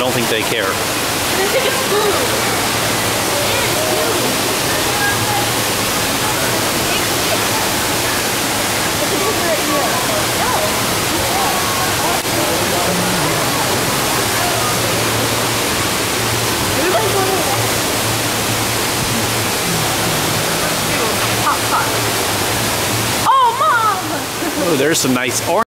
don't think they care. They think it's food. Oh, Mom! Oh, there's some nice orange.